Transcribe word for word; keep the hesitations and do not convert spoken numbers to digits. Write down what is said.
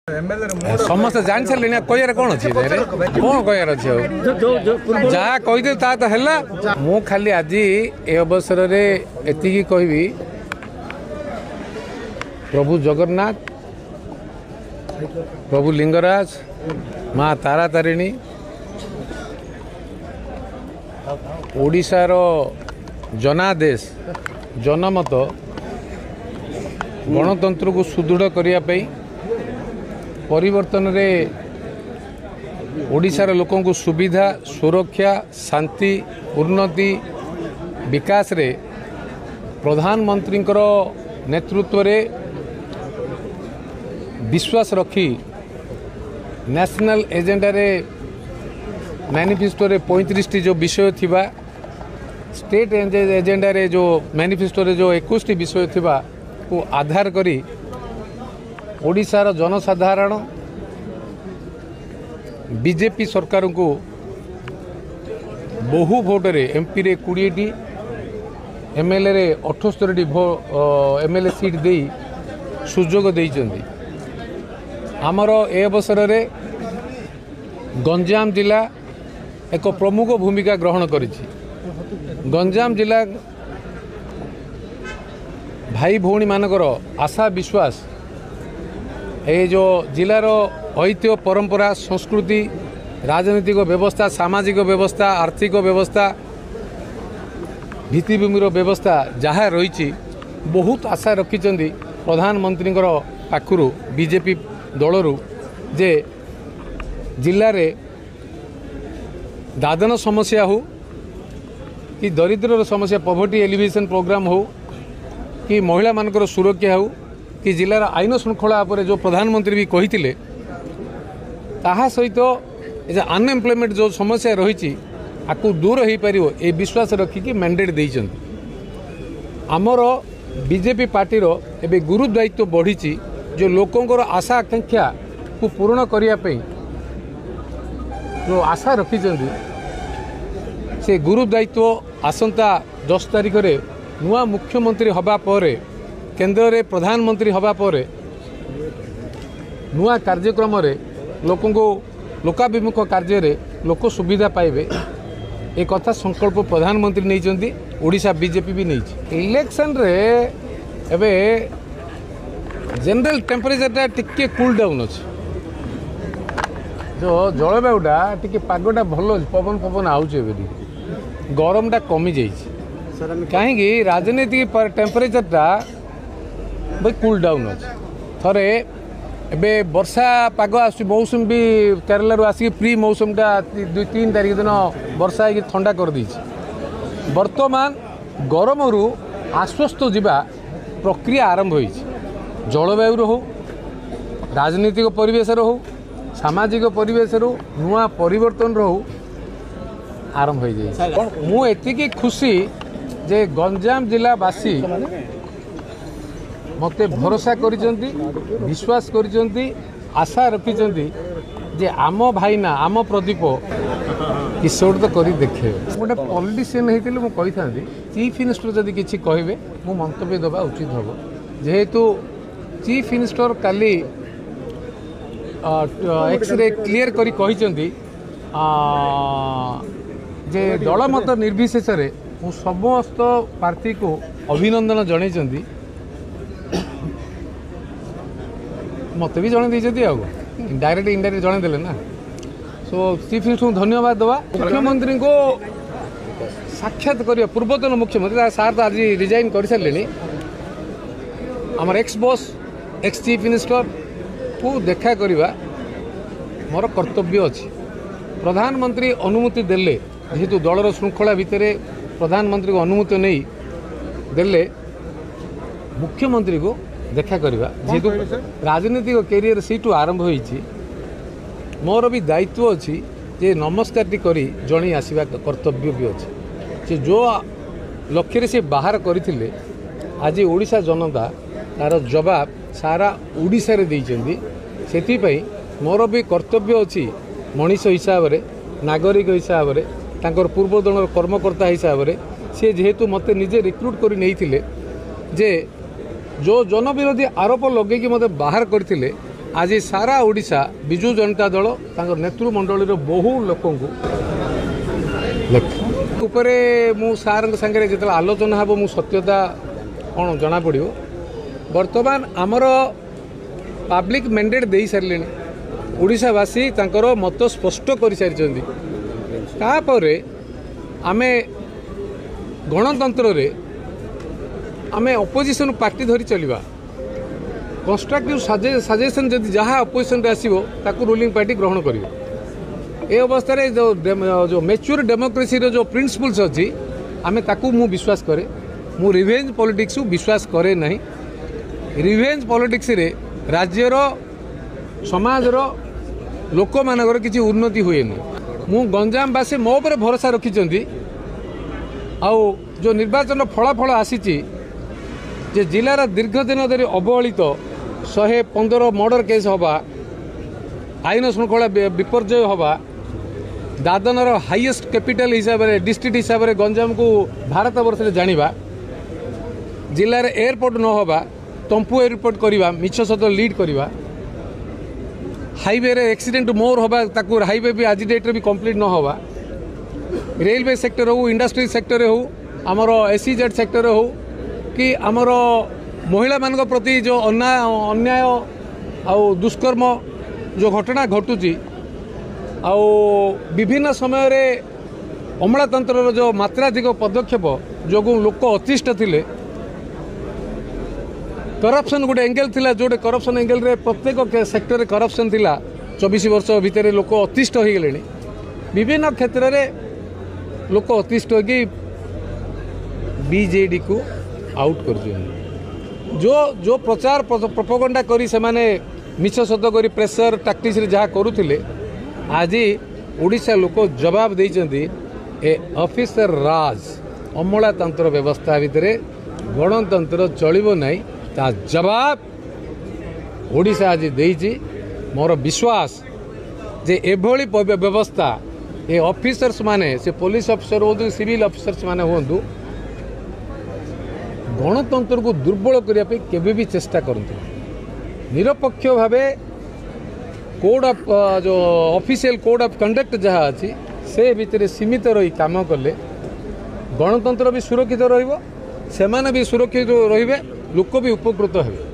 समस्त जान सारे कह कौन अच्छी कौन कहार अच्छे जहाँ कहीदे ता तो है मु खाली आज ए अवसर में एति कहबी प्रभु जगन्नाथ प्रभु लिंगराज माँ तारा तारिणी ओडिशार जनादेश जनमत गणतंत्र को सुदृढ़ करने परिवर्तन रे ओडिशार लोकों को सुविधा सुरक्षा शांति उन्नति विकास रे प्रधानमंत्री नेतृत्व रे विश्वास रखी नेशनल एजेंडा रे मैनिफेस्टो रे पैंतीस टी जो विषय थिबा स्टेट एजेंडा रे जो मैनिफेस्टो रे जो इक्कीस टी विषय थिबा को आधार करी ओडिशार जनसाधारण बीजेपी सरकार को बहु भोट रे एमपी रे बीस टी एमएलए रे अठहत्तर टी एमएलए सीट दे सुजोग देइचंदी आमर ए अवसर रे गंजाम जिला एक प्रमुख भूमिका ग्रहण करिछि गंजाम जिला भाई भौणी मानकर आशा विश्वास ये जो जिलार ऐतिह्य परंपरा संस्कृति राजनीतिक व्यवस्था सामाजिक व्यवस्था आर्थिक व्यवस्था भित्तिभूमिर व्यवस्था जहाँ रही बहुत आशा रखिंट प्रधानमंत्री पाखु बीजेपी दलरू जे जिले में दादन समस्या हो कि दरिद्र समस्या पॉवर्टी एलिवेशन प्रोग्राम हो कि महिला मानकर सुरक्षा हो कि जिलार आईन श्रृंखला पर जो प्रधानमंत्री भी कही ताहा सहित अनएम्प्लॉयमेंट जो समस्या रही आपको दूर हो पार ये विश्वास रखिकी मैंडेट देइचंती आमर बीजेपी पार्टी रो एबे गुरु दायित्व बढ़ी जो लोकंर आशा आकांक्षा को पूर्ण करने जो आशा रखिंट से गुरु दायित्व आसंता दस तारीख रे नुआ मुख्यमंत्री हवा पर केंद्र रे प्रधानमंत्री हवा पर नुआ कार्यक्रम रे लोकों को लोकाभिमुख कार्य रे लोक सुविधा पाइबे एक कथा संकल्प प्रधानमंत्री नहीं ओडिशा बीजेपी भी नहीं इलेक्शन रे एबे जनरल टेम्परेचरटा टिके कूल डाउन अच्छे जो जलवायुटा टिके पागटा भल पवन पवन आउचे गरमटा कमी जाइए कहीं राजनीतिक टेम्परेचरटा भाई कूल डाउन अच्छे थरे एबे वर्षा पाग आस मौसम भी केरला आसिक प्री मौसमटा दुई तीन तारीख दिन वर्षा हो ठंडा कर दी वर्तमान गरम रु आश्वस्त जीवा प्रक्रिया आरंभ हो जलवायु हो राजनीतिक परिवेश हो सामाजिक परिवेश नुआ परिवर्तन हो आरंभ हो जाए मुझे खुशी जे गंजाम जिलावासी मते भरोसा करिसेंती विश्वास करिसेंती आशा रखिसेंती जे आम भाईना आम प्रदीप किशोर तो करी देखे गोटे पॉलिटिशियन होते मुझे कही था चीफ मिनिस्टर जदि किसी कहे मु मंतव्य देवा उचित हम जेहेतु चीफ मिनिस्टर काली एक्स रे क्लियर करी कहिसेंती जे दल मत निर्विशेष मु समस्त प्रार्थी को अभिनंदन जनई मत भी जन देती डायरेक्ट इनडायरेक्ट जन देले ना सो चीफ मिनिस्टर को धन्यवाद देवा मुख्यमंत्री को साक्षात करिया पूर्वतन मुख्यमंत्री सार तो आज रिजाइन कर सारे आमर ex boss ex chief minister को देखा करवा मोर कर्तव्य अच्छी प्रधानमंत्री अनुमति देले जेहेतु दलर श्रृंखला भितर प्रधानमंत्री को अनुमति नहीं देले मुख्यमंत्री को देखा करवा जेहेतु राजनीतिक कैरियर सीटू आरंभ होइछि मोर भी दायित्व अच्छी जे नमस्कार टी करी जणी आसवा कर्तव्य भी अच्छे से जो लक्ष्य से बाहर करथिले आज ओडिशा जनता तार जवाब सारा ओडिशा रे देइचंदी सेति पई मोर भी कर्तव्य अच्छी मनीष हिसाब से नागरिक हिसाब से तांकर पूर्वतन कर्मकर्ता हिसाब से सी जेहेतु मते निजे रिक्रुट करी नहीं जे जो जनविरोधी आरोप लगे मते बाहर करथिले आज सारा ओडिशा विजु जनता दल नेतृमंडल बहु लोक उपरे मु सार संगे जो आलोचना हम मु सत्यता कौन जना पड़ बर्तमान आमर पब्लिक मैंडेट दे सारे ओडिशावासी तांकर मत स्पष्ट कर सारी तापर आमे गणतंत्र रे आमे अपोजिशन पार्टी धरी चलवा कंस्ट्रक्टिव सजेशन जदि जहाँ अपोजिशन आसो ताकू रूलिंग पार्टी ग्रहण कर ए अवस्था जो जो मैच्योर डेमोक्रेसी रो जो प्रिंसिपल्स अच्छी आमे ताकू मु विश्वास करे मु रिवेंज पॉलिटिक्स विश्वास करे नहीं रिवेंज पॉलिटिक्स रे राज्यर समाजर लोक मानकर किसी उन्नति हुए नहीं मु गंजामवासी मो पर भरोसा रखी आउ जो निर्वाचन फलाफल आसी जे जिलार दीर्घ दिन धरी अवहेलित शहे पंदर मर्डर केस हवा आईन श्रृंखला विपर्जय हवा दादनर हाईएस्ट कैपिटल हिसाब से डिस्ट्रिक्ट हिसाब से गंजाम को भारत वर्ष में जाना जिले में एयरपोर्ट न हवा तंपु एयरपोर्ट करवा मिछ सत लीड करवा हाईवे रे एक्सीडेंट मोर हवा ताकू हाईवे भी आज डेट भी कंप्लीट न हवा रेलवे सेक्टर हो इंडस्ट्री सेक्टर हो आमर एसईजेड सेक्टर हो कि आमर महिला मान प्रति जो अन्याय अन्याय आउ दुष्कर्म जो घटना घटुची आउ विभिन्न समय रे अमलातंत्र जो मात्राधिक पदक्षेप जो लोक अतिष्ठ थिले करप्शन गोटे एंगल थिला जोटे करप्शन एंगल रे प्रत्येक सेक्टर करप्शन थिला चौबीस वर्ष भितर लोक अतिष्ठ हो गले विभिन्न क्षेत्र रे लोक अतिष्ठ हो बीजेडी को आउट कर दिया जो जो प्रचार प्रोपोगंडा करी से माने मिछ सत करी प्रेसर टैक्टिक्स रे जहाँ करुथिले आज ओडिशा लोक जवाब देइचंती ए ऑफिसर राज अमलातंत्र व्यवस्था भितर गणतंत्र चलिबो नहीं ता जवाब ओडिशा आज देइची मोर विश्वास जे एभली व्यवस्था ए ऑफिसर्स माने से पुलिस ऑफिसर हो सिविल ऑफिसर्स माने होंदु गणतंत्र को दुर्बल करने केबे भी चेष्टा करते निरपक्ष भावे कोड ऑफ जो ऑफिशियल कोड ऑफ कंडक्ट जहाँ अच्छी से भितर सीमित रही काम कले गणतंत्र भी सुरक्षित रहिबो सेमाने भी सुरक्षित रहिबे लोक भी उपकृत हेबे।